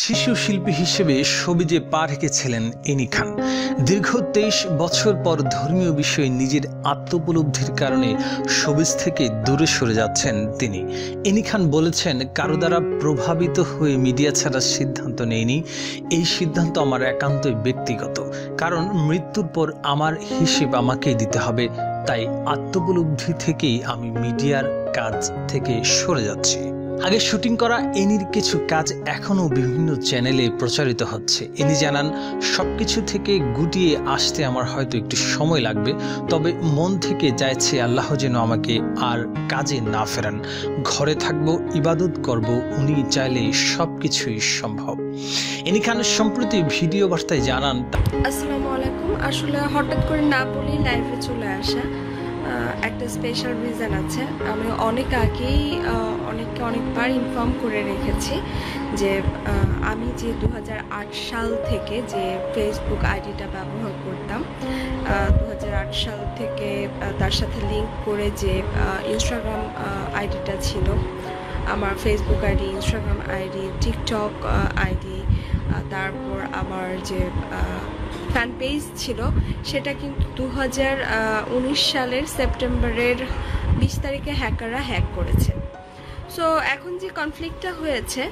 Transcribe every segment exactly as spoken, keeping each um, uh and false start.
শিশু শিল্পী হিসেবে সবিজে পা রেখেছিলেন এনি খান। দীর্ঘ তেইশ বছর পর ধর্মীয় বিষয়ে নিজের আত্মোপলব্ধির কারণে সবিজ থেকে দূরে সরে যাচ্ছেন তিনি। এনি খান বলেছেন, কারো দ্বারা প্রভাবিত হয়ে মিডিয়া ছাড়ার সিদ্ধান্ত নেইনি। এই সিদ্ধান্ত আমার একান্তই ব্যক্তিগত, কারণ মৃত্যুর পর আমার হিসেব আমাকেই দিতে হবে। তাই আত্মোপলব্ধি থেকেই আমি মিডিয়ার কাজ থেকে সরে যাচ্ছি। আগে শুটিং করা এনির কিছু কাজ এখনও বিভিন্ন চ্যানেলে প্রচারিত হচ্ছে। এনি জানান, সবকিছু থেকে গুটিয়ে আসতে আমার হয়তো একটু সময় লাগবে, তবে মন থেকে চাইছে আল্লাহ যেন আমাকে আর কাজে না ফেরান। ঘরে থাকবো, ইবাদত করব, উনি চাইলে সব কিছুই সম্ভব। এনি খান সম্প্রতি ভিডিও বার্তায় জানান, আসসালামু আলাইকুম। আসলে হঠাৎ করে না বলেই লাইভে চলে আসা একটা স্পেশাল রিজন আছে। আমি অনেক আগেই অনেককে অনেকবার ইনফর্ম করে রেখেছি যে আমি যে দু হাজার আট সাল থেকে যে ফেসবুক আইডিটা ব্যবহার করতাম, দু হাজার আট সাল থেকে তার সাথে লিঙ্ক করে যে ইনস্টাগ্রাম আইডিটা ছিল, আমার Facebook ID, Instagram ID, TikTok ID, তারপর আমার যে ফ্যান পেজ ছিল, সেটা কিন্তু দু হাজার উনিশ সালের সেপ্টেম্বরের বিশ তারিখে হ্যাকাররা হ্যাক করেছে। সো এখন যে কনফ্লিক্টটা হয়েছে,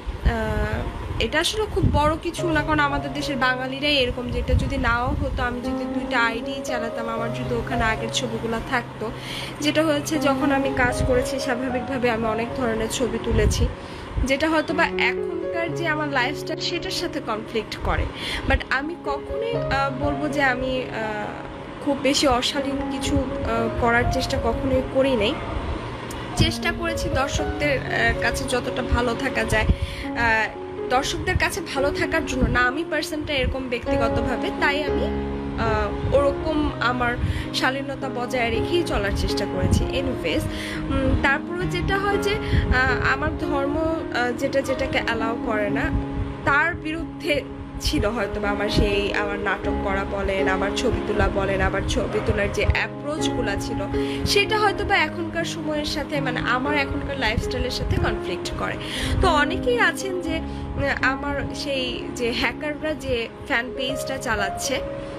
এটা আসলে খুব বড় কিছু না, কারণ আমাদের দেশের বাঙালিরাই এরকম, যেটা যদি নাও হতো, আমি যদি দুইটা আইডি চালাতাম, আমার যদি ওখানে আগের ছবিগুলো থাকতো। যেটা হয়েছে, যখন আমি কাজ করেছি স্বাভাবিকভাবে আমি অনেক ধরনের ছবি তুলেছি, যেটা হয়তো বা এখনকার যে আমার লাইফস্টাইল সেটার সাথে কনফ্লিক্ট করে। বাট আমি কখনোই বলবো যে আমি খুব বেশি অশালীন কিছু করার চেষ্টা কখনোই করি নাই। চেষ্টা করেছি দর্শকদের কাছে যতটা ভালো থাকা যায়, দর্শকদের কাছে ভালো থাকার জন্য না, আমি পার্সনটা এরকম ব্যক্তিগতভাবে, তাই আমি ওরকম আমার শালীনতা বজায় রেখেই চলার চেষ্টা করেছি। এনিওয়েজ, তারপরে যেটা হয় যে আমার ধর্ম যেটা যেটাকে অ্যালাউ করে না, তার বিরুদ্ধে ছিল হয়তো বা আমার সেই আমার নাটক করা বলেন, আমার ছবি তোলা বলেন, আবার ছবি তোলার যে অ্যাপ্রোচগুলো ছিল, সেটা হয়তো বা এখনকার সময়ের সাথে, মানে আমার এখনকার লাইফস্টাইলের সাথে কনফ্লিক্ট করে। তো অনেকেই আছেন যে আমার সেই যে হ্যাকাররা যে ফ্যান পেজটা চালাচ্ছে,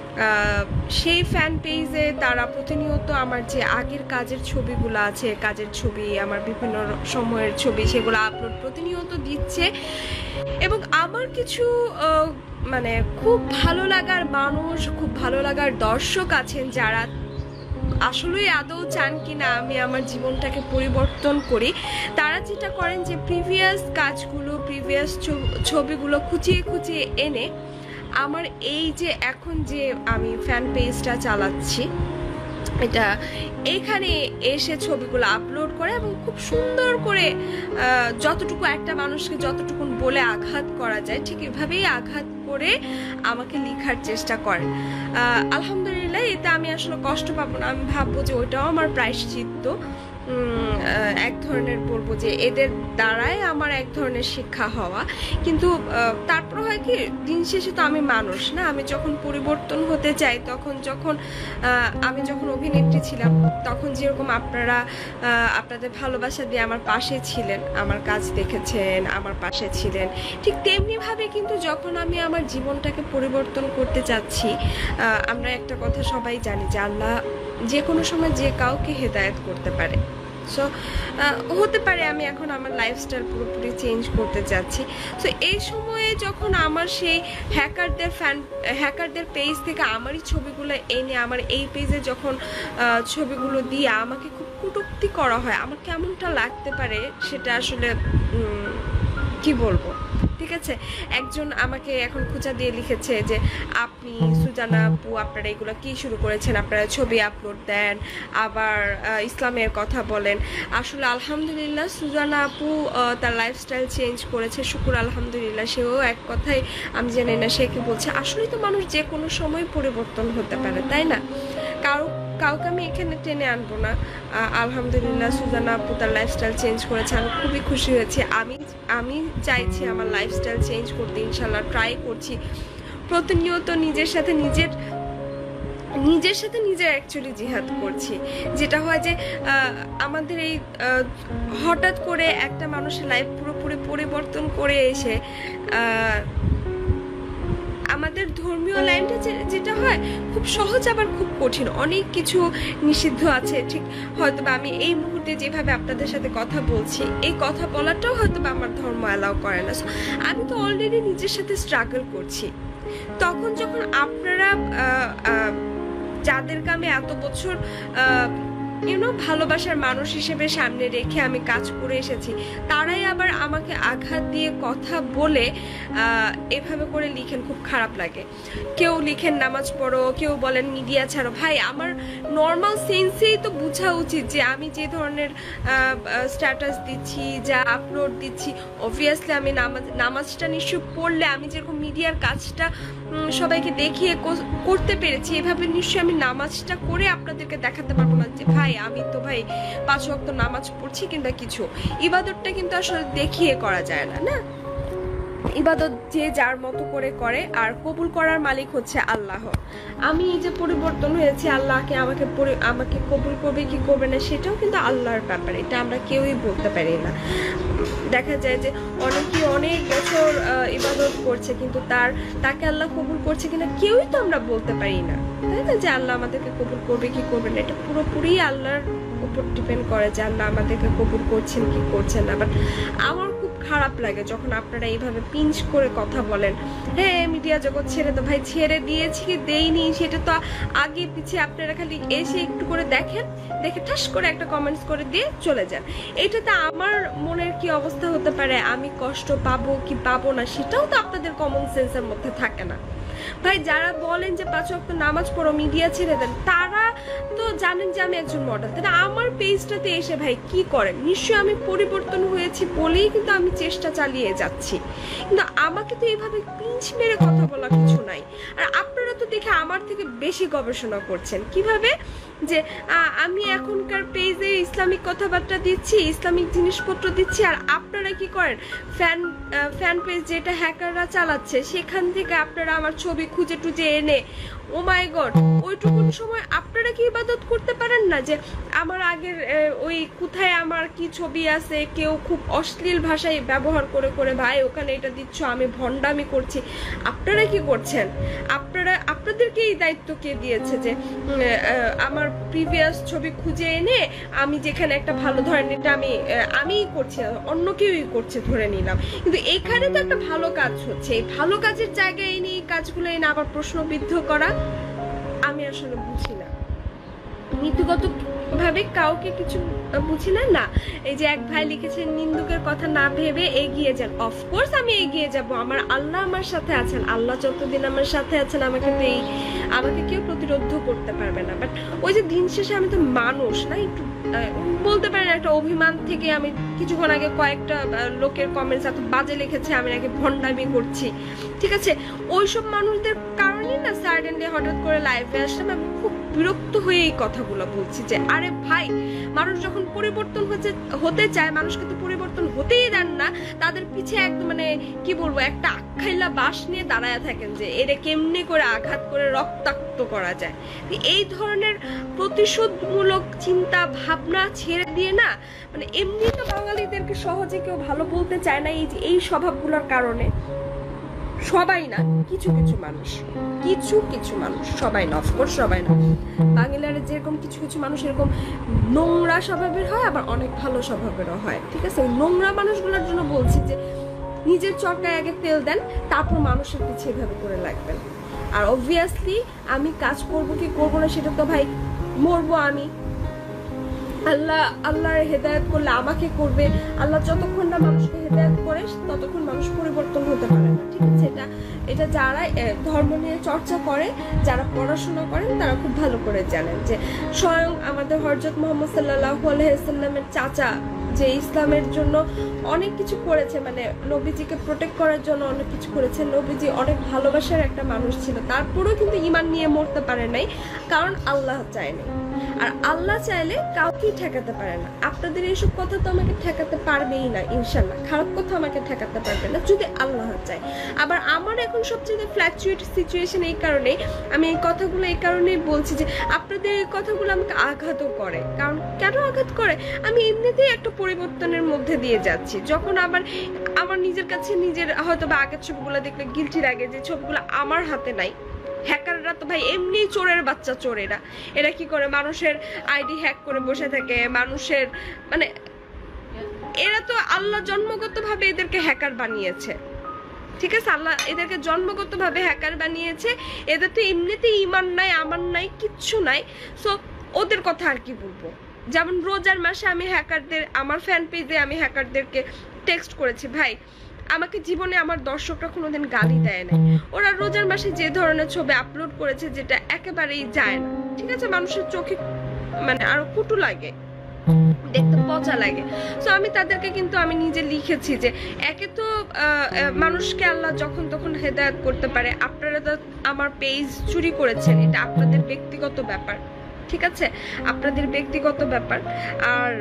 সেই ফ্যান পেজে তারা প্রতিনিয়ত আমার যে আগের কাজের ছবিগুলো আছে, কাজের ছবি, আমার বিভিন্ন সময়ের ছবি, সেগুলো আপলোড প্রতিনিয়ত দিচ্ছে। এবং আমার কিছু মানে খুব ভালো লাগার মানুষ, খুব ভালো লাগার দর্শক আছেন, যারা আসলেই আদৌ চান কিনা আমি আমার জীবনটাকে পরিবর্তন করি। তারা যেটা করেন যে প্রিভিয়াস কাজগুলো, প্রিভিয়াস ছবিগুলো খুঁচিয়ে খুঁচিয়ে এনে আমার এই যে এখন যে আমি ফ্যান পেজটা চালাচ্ছি, এটা এইখানে এসে ছবিগুলো আপলোড করে এবং খুব সুন্দর করে যতটুকু একটা মানুষকে যতটুকু বলে আঘাত করা যায়, ঠিক এভাবেই আঘাত করে আমাকে লেখার চেষ্টা করেন। আলহামদুলিল্লাহ, এতে আমি আসলে কষ্ট পাবো না। আমি ভাববো যে ওইটাও আমার প্রায়শ্চিত্ত, এক ধরনের বলবো যে এদের দ্বারাই আমার এক ধরনের শিক্ষা হওয়া। কিন্তু তারপর হয় কি, দিন শেষে তো আমি মানুষ না। আমি যখন পরিবর্তন হতে চাই, তখন যখন আমি যখন অভিনেত্রী ছিলাম, তখন যেরকম আপনারা আপনাদের ভালোবাসা দিয়ে আমার পাশে ছিলেন, আমার কাজ দেখেছেন, আমার পাশে ছিলেন, ঠিক তেমনিভাবে কিন্তু যখন আমি আমার জীবনটাকে পরিবর্তন করতে চাচ্ছি, আমরা একটা কথা সবাই জানি যে আল্লাহ যে কোনো সময় যে কাউকে হেদায়েত করতে পারে। সো হতে পারে আমি এখন আমার লাইফস্টাইল পুরোপুরি চেঞ্জ করতে চাচ্ছি। সো এই সময়ে যখন আমার সেই হ্যাকারদের ফ্যান হ্যাকারদের পেজ থেকে আমারই ছবিগুলো এনে আমার এই পেজে যখন ছবিগুলো দিয়ে আমাকে খুব কটূক্তি করা হয়, আমার কেমনটা লাগতে পারে সেটা আসলে কি বলবো। ঠিক আছে, একজন আমাকে এখন খোঁচা দিয়ে লিখেছে যে আপনি সুজানা আপু, আপনারা এগুলো কি শুরু করেছেন, আপনারা ছবি আপলোড দেন, আবার ইসলামের কথা বলেন। আসলে আলহামদুলিল্লাহ, সুজানা আপু তার লাইফস্টাইল চেঞ্জ করেছে, শুকুর আলহামদুলিল্লাহ। সেও এক কথাই, আমি জানি না সে কি বলছে, আসলেই তো মানুষ যে কোনো সময় পরিবর্তন হতে পারে, তাই না? কারো কাউকে আমি এখানে টেনে আনবো না। আলহামদুলিল্লাহ, সুজানা আপু তার লাইফস্টাইল চেঞ্জ করেছে, আমি খুবই খুশি হয়েছি। আমি আমি চাইছি আমার লাইফস্টাইল চেঞ্জ করতে, ইনশাল্লাহ ট্রাই করছি প্রতিনিয়ত নিজের সাথে নিজের নিজের সাথে নিজে অ্যাকচুয়ালি জিহাদ করছি। যেটা হয় যে আমাদের এই হঠাৎ করে একটা মানুষের লাইফ পুরোপুরি পরিবর্তন করে এসে আমাদের ধর্মীয় লাইনটা যেটা হয় খুব সহজ আবার খুব কঠিন, অনেক কিছু নিষিদ্ধ আছে। ঠিক হয়তো বা আমি এই মুহূর্তে যেভাবে আপনাদের সাথে কথা বলছি, এই কথা বলাটাও হয়তো বা আমার ধর্ম অ্যালাউ করে না। আমি তো অলরেডি নিজের সাথে স্ট্রাগল করছি। তখন যখন আপনারা যাদেরকে আমি এত বছর ইউনো ভালোবাসার মানুষ হিসেবে সামনে রেখে আমি কাজ করে এসেছি, তারাই আবার আমাকে আঘাত দিয়ে কথা বলে এভাবে করে লিখেন, খুব খারাপ লাগে। কেউ লিখেন নামাজ পড়ো, কেউ বলেন মিডিয়া ছাড়ো। ভাই, আমার নর্মাল সেন্সেই তো বোঝা উচিত যে আমি যে ধরনের স্ট্যাটাস দিচ্ছি, যা আপলোড দিচ্ছি, অবভিয়াসলি আমি নামাজ নামাজটা নিশ্চয় পড়লে আমি যেরকম মিডিয়ার কাজটা সবাইকে দেখিয়ে করতে পেরেছি, এভাবে নিশ্চয়ই আমি নামাজটা করে আপনাদেরকে দেখাতে পারবো না যে ভাই আমি তো ভাই পাঁচ ওয়াক্ত নামাজ পড়ছি কিংবা কিছু। ইবাদতটা কিন্তু আসলে দেখিয়ে করা যায় না, না? ইবাদত যে যার মতো করে করে, আর কবুল করার মালিক হচ্ছে আল্লাহ। আমি যে পরিবর্তন হয়েছি, আল্লাহকে আমাকে আমাকে কবুল করবে কি করবে না সেটাও কিন্তু আল্লাহর ব্যাপার, এটা আমরা কেউই বলতে পারি না। দেখা যায় যে অনেকেই অনেক বছর ইবাদত করছে কিন্তু তার তাকে আল্লাহ কবুল করছে কিনা কেউই তো আমরা বলতে পারি না, তাই না? যে আল্লাহ আমাদেরকে কবুল করবে কি করবে না এটা পুরোপুরি আল্লাহর উপর ডিপেন্ড করে যে আল্লাহ আমাদেরকে কবুল করছেন কি করছেন না। বাট আমার খুব খারাপ লাগে যখন আপনারা এইভাবে পিঞ্চ করে কথা বলেন, হ্যাঁ মিডিয়া জগৎ ছেড়ে তো। ভাই, ছেড়ে দিয়েছি কি দেইনি সেটা তো আগে পিছিয়ে আপনারা খালি এসে একটু করে দেখেন, দেখে ঠাস করে একটা কমেন্টস করে দিয়ে চলে যান। এটাতে আমার মনের কি অবস্থা হতে পারে, আমি কষ্ট পাবো কি পাবো না সেটাও তো আপনাদের কমন সেন্সের মধ্যে থাকে না। ভাই, যারা বলেন যে পাঁচ ওয়াক্ত নামাজ পড়ো, মিডিয়া ছেড়ে দেন, তারা তো জানেন যে আমি একজন মডেল। তাহলে আমার পেজটাতে এসে ভাই কি করেন? নিশ্চয়ই আমি পরিবর্তন হয়েছি বলেই কিন্তু আমি চেষ্টা চালিয়ে যাচ্ছি, কিন্তু আমাকে তো এইভাবে পিঞ্চ মেরে কথা বলা কিছু নাই। আর আপনারা তো দেখে আমার থেকে বেশি গবেষণা করছেন। কিভাবে? যে আমি এখনকার পেজে ইসলামিক কথাবার্তা দিচ্ছি, ইসলামিক জিনিসপত্র দিচ্ছি, আর আপনারা কি করেন? ফ্যান ফ্যান পেজ যেটা হ্যাকাররা চালাচ্ছে সেখান থেকে আপনারা আমার ছবি খুঁজে টুজে এনে, ও মাই গড, ওইটুকুন সময় আপনারা কি ইবাদত করতে পারেন না? যে আমার আগের ওই কোথায় আমার কি ছবি আছে, কেউ খুব অশ্লীল ভাষায় ব্যবহার করে করে ভাই ওখানে এটা দিচ্ছ, আমি ভণ্ডামি করছি। আপনারা কি করছেন? আপনারা আপনাদেরকে এই দায়িত্ব কে দিয়েছে যে আমার প্রিভিয়াস ছবি খুঁজে এনে আমি যেখানে একটা ভালো, ধরেন এটা আমি আমিই করছি, অন্য কেউই করছে ধরে নিলাম, কিন্তু এখানে তো একটা ভালো কাজ হচ্ছে, এই ভালো কাজের জায়গায় এনে এই কাজগুলো এনে আবার প্রশ্নবিদ্ধ করা আমি আসলে বুঝি না। নীতিগত ভাবে কাউকে কিছু বুঝি না। না, এই যে এক ভাই লিখেছেন নিন্দুকের কথা না ভেবে এগিয়ে যান। অফকোর্স আমি এগিয়ে যাব, আমার আল্লাহ আমার সাথে আছেন। আল্লাহ যতদিন আমার সাথে আছেন আমাকে তো এই আমাকে কেউ প্রতিরোধ করতে পারবে না। বাট ওই যে দিন শেষে আমি তো মানুষ না, একটু বলতে পারেন একটা অভিমান থেকে আমি কিছুক্ষণ আগে কয়েকটা লোকের কমেন্টস এত বাজে লিখেছে আমি নাকি ভণ্ডামি করছি, ঠিক আছে? ওইসব মানুষদের কারণেই না সাডেনলি হঠাৎ করে লাইভে আসলাম। আমি খুব বিরক্ত হয়ে এই কথাগুলো বলছি যে আরে ভাই, মানুষ যখন পরিবর্তন হচ্ছে হতে চায়, মানুষকে তো পরিবর্তন হতেই দেন না, তাদের পিছে একদম মানে কি বলবো একটা আখাইলা বাঁশ নিয়ে দাঁড়ায় থাকেন যে এরে কেমনে করে আঘাত করে রক্তাক্ত করা যায়। এই ধরনের প্রতিশোধমূলক চিন্তা ভাবনা ছেড়ে দিয়ে না, মানে এমনি তো বাঙালিদেরকে সহজে কেউ ভালো বলতে চায় না এই যে এই স্বভাবগুলোর কারণে। সবাই না, কিছু কিছু মানুষ, কিছু কিছু মানুষ, সবাই না, অফকোর্স সবাই না। বাঙালিরা যেরকম কিছু কিছু মানুষ এরকম নোংরা স্বভাবের হয়, আবার অনেক ভালো স্বভাবেরও হয়, ঠিক আছে? নোংরা মানুষগুলোর জন্য বলছি যে নিজের চরকায় আগে তেল দেন, তারপর মানুষের পিছিয়ে এভাবে করে লাগবেন। আর অবভিয়াসলি আমি কাজ করব কি করবো না সেটা তো ভাই মরবো আমি, আল্লাহ আল্লাহর হেদায়েত করলে আমাকে করবে। আল্লাহ যতক্ষণ না মানুষকে হেদায়েত করে ততক্ষণ মানুষ পরিবর্তন হতে পারে না, ঠিক আছে? এটা এটা যারা ধর্ম নিয়ে চর্চা করে, যারা পড়াশোনা করেন, তারা খুব ভালো করে জানেন যে স্বয়ং আমাদের হযরত মুহাম্মদ সাল্লাল্লাহু আলাইহি ওয়াসাল্লামের চাচা যে ইসলামের জন্য অনেক কিছু করেছে, মানে নবীজিকে প্রোটেক্ট করার জন্য অনেক কিছু করেছে। নবীজি অনেক ভালোবাসার একটা মানুষ ছিল, তারপরেও কিন্তু ঈমান নিয়ে মরতে পারে নাই, কারণ আল্লাহ চায় নাই। আর আল্লাহ চাইলে কাউকেই ঠেকাতে পারে না। আপনাদের এইসব কথা তো আমাকে ঠেকাতে পারবেই না ইনশাল্লাহ, খারাপ কথা আমাকে ঠেকাতে পারবে না যদি আল্লাহ চায়। আবার আমার এখন সবচেয়ে ফ্ল্যাকচুয়েট সিচুয়েশন এই কারণে, আমি এই কথাগুলো এই কারণেই বলছি যে আপনাদের এই কথাগুলো আমাকে আঘাতও করে। কারণ কেন আঘাত করে, আমি এমনিতেই একটা পরিবর্তনের মধ্যে দিয়ে যাচ্ছি। যখন আবার আমার নিজের কাছে নিজের হয়তো বা আগের ছবিগুলো দেখলে গিলটি লাগে যে ছবিগুলো আমার হাতে নাই। হ্যাকাররা তো ভাই এমনি চোরের বাচ্চা চোর, এরা এরা কি করে মানুষের আইডি হ্যাক করে বসে থাকে, মানুষের মানে এরা তো আল্লাহ জন্মগতভাবে এদেরকে হ্যাকার বানিয়েছে। ঠিক আছে, আল্লাহ এদেরকে জন্মগতভাবে হ্যাকার বানিয়েছে। এদের তো এমনিতেই ইমান নাই, আমার নাই, কিচ্ছু নাই। সো ওদের কথা আর কি বলবো। যেমন রোজার মাসে আমি হ্যাকারদের, আমার ফ্যান পেজে আমি হ্যাকারদেরকে টেক্সট করেছি, ভাই আমাকে জীবনে আমার দর্শকরা কোনোদিন গালি দেয় না। ওরা রোজার মাসে যে ধরনের ছবি আপলোড করেছে যেটা একেবারেই যায় না, ঠিক আছে, মানুষের চোখে মানে আরো কুটু লাগে, দেখতে পচা লাগে। সো আমি তাদেরকে কিন্তু আমি নিজে লিখেছি যে একে তো মানুষকে আল্লাহ যখন তখন হেদায়েত করতে পারে, আপনারা তো আমার পেজ চুরি করেছেন, এটা আপনাদের ব্যক্তিগত ব্যাপার, ঠিক আছে, আপনাদের ব্যক্তিগত ব্যাপার। আর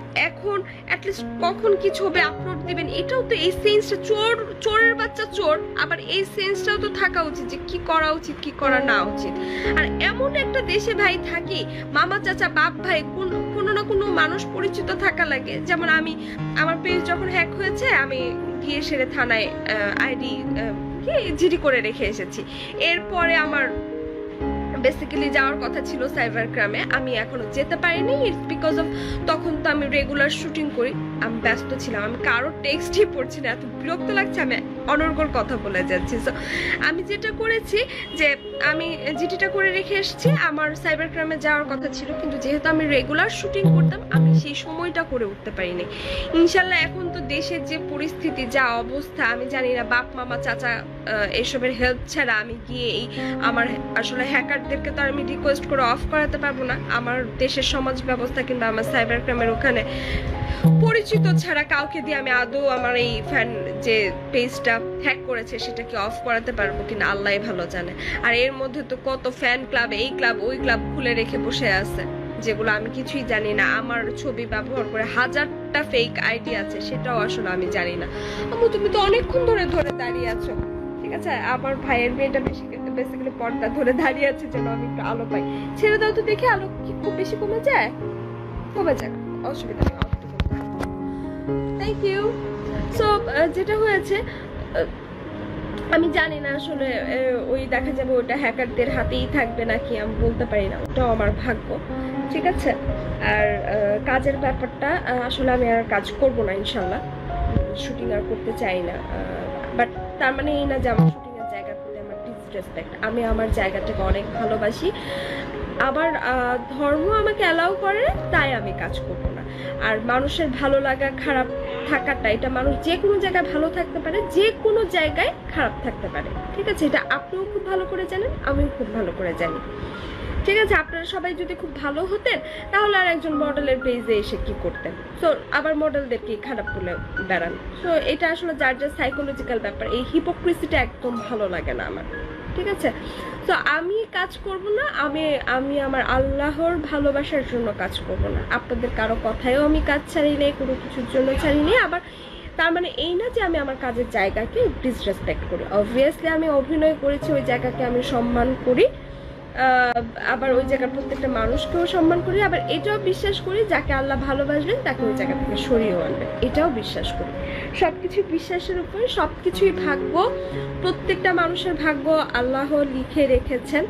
এখন অ্যাটলিস্ট কখন কি ছবি আপলোড দিবেন এটাও তো, এই সেন্সটা, চোর চোরের বাচ্চা চোর, আবার এই সেন্সটাও তো থাকা উচিত যে কি করা উচিত কি করা না উচিত। আর এমন একটা দেশে ভাই থাকি, মামা চাচা বাপ ভাই কোন কোনো না কোনো মানুষ পরিচিত থাকা লাগে। যেমন আমি আমার পেজ যখন হ্যাক হয়েছে আমি গিয়ে সেরে থানায় আইডি কি জিডি করে রেখে এসেছি। এরপরে আমার বেসিক্যালি যাওয়ার কথা ছিল সাইবার ক্রাইমে, আমি এখনো যেতে পারিনি। ইটস বিকজ অফ তখন তো আমি রেগুলার শুটিং করি, আমি ব্যস্ত ছিলাম, আমি কারোর টেক্সটই পড়ছি না, এত বিরক্ত লাগছে, আমি অনর্গল কথা বলে যাচ্ছি। সো আমি যেটা করেছি যে আমি জিটিটা করে রেখে এসেছি, আমার সাইবার ক্রাইমে যাওয়ার কথা ছিল, কিন্তু যেহেতু আমি রেগুলার শুটিং করতাম আমি সেই সময়টা করে উঠতে পারিনি। ইনশাল্লাহ এখন তো দেশের যে পরিস্থিতি, যা অবস্থা, আমি জানি না বাপ মামা চাচা এসবের হেল্প ছাড়া আমি গিয়ে এই আমার আসলে হ্যাকারদেরকে তো আমি রিকোয়েস্ট করে অফ করাতে পারবো না। আমার দেশের সমাজ ব্যবস্থা কিংবা আমার সাইবার ক্রাইমের ওখানে পরিচিত ছাড়া কাউকে দিয়ে আমি আদৌ আমার এই ফ্যান যে পেজটা হ্যাক করেছে সেটাকে অফ করাতে পারবো কিনা আল্লাহই ভালো জানে। আর এর মধ্যে তো কত ফ্যান ক্লাব, এই ক্লাব ওই ক্লাব খুলে রেখে বসে আছে, যেগুলো আমি কিছুই জানি না। আমার ছবি ব্যবহার করে হাজারটা ফেক আইডি আছে, সেটাও আসলে আমি জানি না। আমু তুমি তো অনেকক্ষণ ধরে ধরে দাঁড়িয়ে আছো, ঠিক আছে, আমার ভাইয়ের মেয়েটা বেশি বেসিক্যালি পর্দা ধরে দাঁড়িয়ে আছে যেন আমি একটু আলো পাই। ছেড়ে দাও তো দেখে, আলো কি খুব বেশি কমে যায়? কমে যাক, অসুবিধা নেই। Thank you. সো যেটা হয়েছে আমি জানি না আসলে ওই দেখা যাবে ওটা হ্যাকারদের হাতেই থাকবে নাকি আমি বলতে পারি না, ওটাও আমার ভাগ্য, ঠিক আছে। আর কাজের ব্যাপারটা আসলে আমি আর কাজ করব না ইনশাল্লাহ, শুটিং আর করতে চাই না। বাট তার মানে এই না যে আমার শুটিং এর জায়গার প্রতি আমার ডিসরেসপেক্ট, আমি আমার জায়গাটাকে অনেক ভালোবাসি, আবার ধর্ম আমাকে অ্যালাউ করে, তাই আমি কাজ করব না। আর মানুষের ভালো লাগা খারাপ থাকাটা, এটা মানুষ যে কোনো জায়গায় ভালো থাকতে পারে, যে কোনো জায়গায় খারাপ থাকতে পারে, ঠিক আছে, এটা আপনিও খুব ভালো করে জানেন, আমিও খুব ভালো করে জানি, ঠিক আছে। আপনারা সবাই যদি খুব ভালো হতেন তাহলে আর একজন মডেলের পেজে এসে কি করতেন? তো আবার মডেলদেরকে খারাপ বলে বেড়ান। তো এটা আসলে যার যার সাইকোলজিক্যাল ব্যাপার, এই হিপোক্রিসিটা একদম ভালো লাগে না আমার, ঠিক আছে। তো আমি কাজ করব না, আমি আমি আমার আল্লাহর ভালোবাসার জন্য কাজ করব না, আপনাদের কারো কথায়ও আমি কাজ ছাড়ি নেই, কোনো কিছুর জন্য ছাড়ি নেই। আবার তার মানে এই না যে আমি আমার কাজের জায়গাকে ডিসরেসপেক্ট করি। অবভিয়াসলি আমি অভিনয় করেছি, ওই জায়গাকে আমি সম্মান করি, আবার ওই জায়গার প্রত্যেকটা মানুষকেও সম্মান করি, আবার এটাও বিশ্বাস করি যাকে আল্লাহ ভালোবাসবেন তাকে ওই জায়গা থেকে সরিয়েও আনবেন, এটাও বিশ্বাস করি। সবকিছু বিশ্বাসের উপরে, সবকিছুই ভাগ্য, প্রত্যেকটা মানুষের ভাগ্য আল্লাহ লিখে রেখেছেন,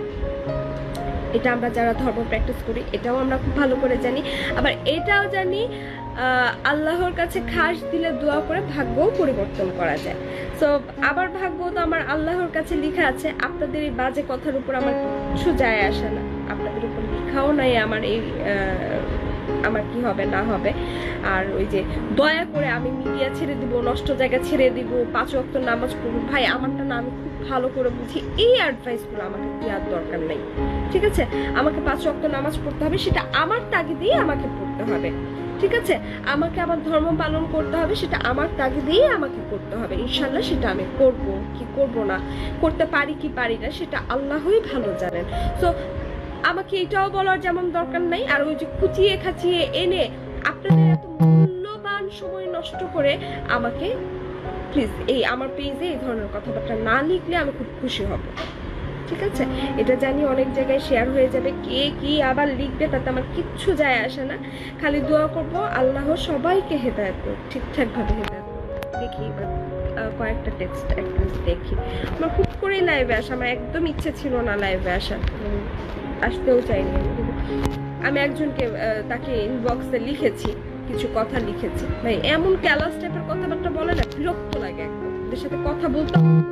এটা আমরা যারা ধর্ম প্র্যাকটিস করি এটাও আমরা খুব ভালো করে জানি। আবার এটাও জানি আল্লাহর কাছে খাস দিলে দোয়া করে ভাগ্যও পরিবর্তন করা যায়। সো আবার ভাগ্য তো আমার আল্লাহর কাছে লেখা আছে, আপনাদের এই বাজে কথার উপর আমার কিছু যায় আসে না, আপনাদের উপর লেখাও নাই আমার এই আমার কি হবে না হবে। আর ওই যে দয়া করে আমি মিডিয়া ছেড়ে দিব, নষ্ট জায়গা ছেড়ে দিব, পাঁচ ওয়াক্ত নামাজ পড়বো, ভাই আমারটা না আমি খুব ভালো করে বুঝি, এই অ্যাডভাইসগুলো আমাকে দেওয়ার দরকার নেই, ঠিক আছে। আমাকে পাঁচ ওয়াক্ত নামাজ পড়তে হবে, সেটা আমার তাগিদেই আমাকে পড়তে হবে, ঠিক আছে। আমাকে আমার ধর্ম পালন করতে হবে, সেটা আমার তাগিদেই আমাকে করতে হবে, ইনশাল্লাহ সেটা আমি করব কি করব না, করতে পারি কি পারি না সেটা আল্লাহই ভালো জানেন। সো আমাকে এটাও বলার যেমন দরকার নাই, আর ওই যে খুঁচিয়ে খাচিয়ে এনে আপনাদের এত মূল্যবান সময় নষ্ট করে আমাকে প্লিজ এই আমার পেজে এই ধরনের কথাবার্তা না লিখলে আমি খুব খুশি হব, ঠিক আছে? এটা জানি অনেক জায়গায় শেয়ার হয়ে যাবে, কে কি আবার লিখবে তাতে আমার কিচ্ছু যায় আসে না। খালি দোয়া করব আল্লাহ সবাইকে হেদায়েত করুক, ঠিকঠাক ভাবে হেদায়েত করুক। দেখি এবার কয়েকটা টেক্সট একটা দেখি। আমার খুব করেই লাইভে আসা, আমার একদম ইচ্ছে ছিল না লাইভে আসা, আসতেও চাইনি। আমি একজনকে তাকে ইনবক্সে লিখেছি, কিছু কথা লিখেছি। ভাই এমন ক্যালাস টাইপের কথাবার্তা বলে না, বিরক্ত লাগে একদম। ওদের সাথে কথা বলতে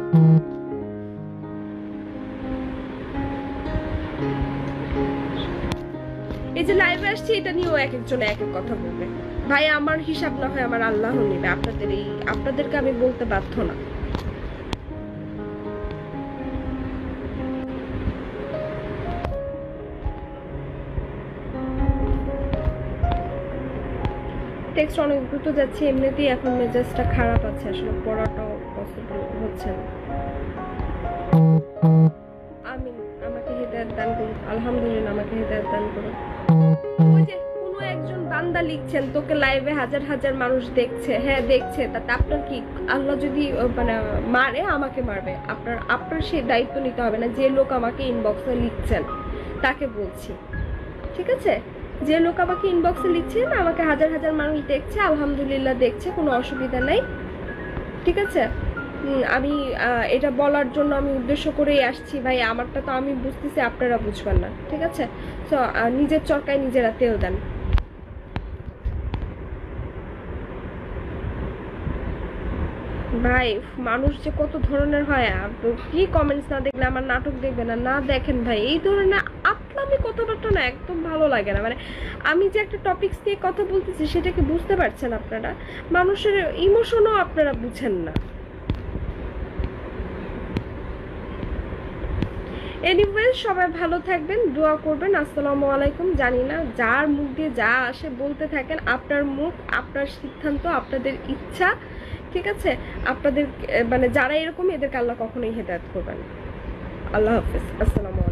এই যে লাইভে আসছি এটা নিয়েও এক একজন এক এক কথা বলবে। ভাই আমার হিসাব না হয় আমার আল্লাহ নিবে, আপনাদের এই আপনাদেরকে আমি বলতে বাধ্য না। টেক্সট অনেক দ্রুত যাচ্ছে, এমনিতেই এখন মেজাজটা খারাপ আছে, আসলে পড়াটাও পসিবল হচ্ছে না। আমিন, আমাকে হেদায়েত দান করুন, আলহামদুলিল্লাহ আমাকে হেদায়েত দান করুন। ওই যে কোনো একজন বান্দা লিখছেন তোকে লাইভে হাজার হাজার মানুষ দেখছে, হ্যাঁ দেখছে, তাতে আপনার কি? আল্লাহ যদি মানে মারে আমাকে মারবে, আপনার আপনার সেই দায়িত্ব নিতে হবে না। যে লোক আমাকে ইনবক্সে লিখছেন তাকে বলছি, ঠিক আছে? যে লোক আমাকে ইনবক্সে লিখছে না, আমাকে হাজার হাজার মানুষ দেখছে, আলহামদুলিল্লাহ দেখছে, কোনো অসুবিধা নাই, ঠিক আছে? আমি এটা বলার জন্য আমি উদ্দেশ্য করেই আসছি। ভাই আমারটা তো আমি বুঝতেছি, আপনারা বুঝবেন না, ঠিক আছে? তো নিজের চরকায় নিজেরা তেল দেন। ভাই মানুষ যে কত ধরনের হয়, কি কমেন্টস না দেখলে আমার নাটক দেখবে না, না দেখেন ভাই। এই ধরনের আতলামি কথাবার্তা না একদম ভালো লাগে না। মানে আমি যে একটা টপিকস নিয়ে কথা বলতেছি সেটাকে বুঝতে পারছেন আপনারা, মানুষের ইমোশনও আপনারা বুঝেন না। এনিওয়েজ সবাই ভালো থাকবেন, দোয়া করবেন। আসসালামু আলাইকুম। জানি না যার মুখ দিয়ে যা আসে বলতে থাকেন, আপনার মুখ, আপনার সিদ্ধান্ত, আপনাদের ইচ্ছা, ঠিক আছে? আপনাদের মানে যারা এরকম এদেরকে আল্লাহ কখনোই হেদায়েত করবেন। আল্লাহ হাফেজ, আসসালামু আলাইকুম।